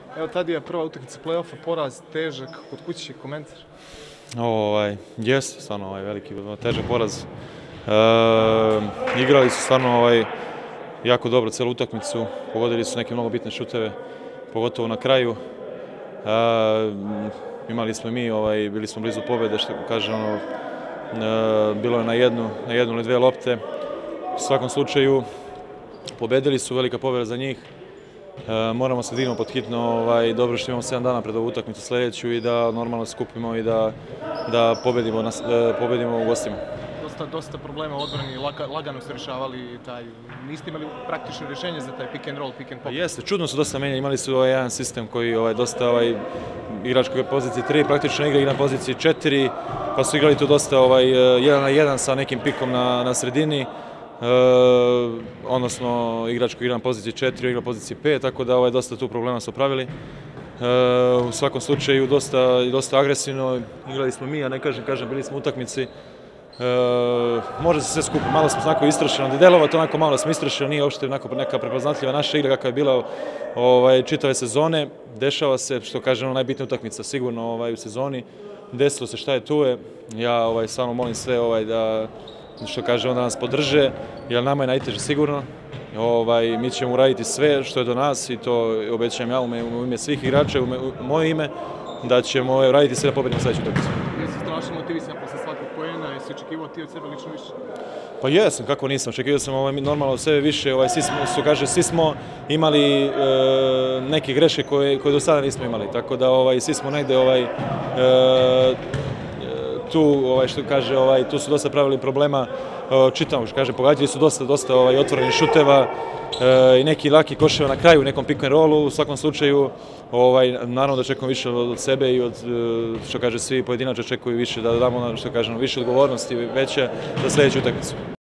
Evo tada je prva utakmica play-offa, poraz, težak, kod kuće, komentar. Jeste stvarno veliki, težak poraz. Igrali su stvarno jako dobro celu utakmicu, pogodili su neke mnogo bitne šuteve, pogotovo na kraju. Imali smo i mi, bili smo blizu pobjede, što kaže, bilo je na jednu ili dve lopte. U svakom slučaju, pobedili su, velika pobjeda za njih. Moramo se dignemo pod hitno, dobro što imamo 7 dana pred ovu utakmicu sljedeću i da normalno skupimo i da pobedimo u gostima. Dosta problema u odbrani, lagano se rješavali, niste imali praktično rješenje za taj pick and roll, pick and pop. Jeste, čudno su dosta menjali, imali su jedan sistem koji dosta igrač koji je poziciji 3, praktično igra i na poziciji 4, pa su igrali tu dosta 1 na 1 sa nekim pikom na sredini. Odnosno igrač koji igra na poziciji 4, igra na poziciji 5, tako da dosta tu problema su pravili. U svakom slučaju dosta agresivno, igrali smo mi, a ne kažem, bili smo u utakmici. Može se sve skupo, malo smo onako istrašeno, delova to onako malo smo istrašeno, nije uopšte neka prepoznatljiva naša igra kakva je bila čitave sezone. Dešava se, što kažem, najbitnija utakmica sigurno u sezoni. Desilo se šta je tu je, ja stvarno molim sve da, što kaže, da nas podrže, jer nama je najteže sigurno. Mi ćemo uraditi sve što je do nas i to obećajem ja u ime svih igrača, u moje ime, da ćemo raditi sve da pobedimo sljedeću utakmicu. Jesi strašno motivisan posle svakog poena, jesi očekivao ti od sebe lično više? Pa jesam, kako nisam, očekivao sam normalno od sebe više, svi smo imali neke greške koje do sada nismo imali, tako da svi smo negde tu, što kaže, tu su dosta pravili problema, čitamo, što kaže, pogađali su dosta otvorenih šuteva i neki laki koševa na kraju u nekom pick and rollu. U svakom slučaju, naravno da očekujemo više od sebe i od, što kaže, svi pojedinačno očekuju više, da damo, što kažemo, više odgovornosti veće za sljedeću utakmicu.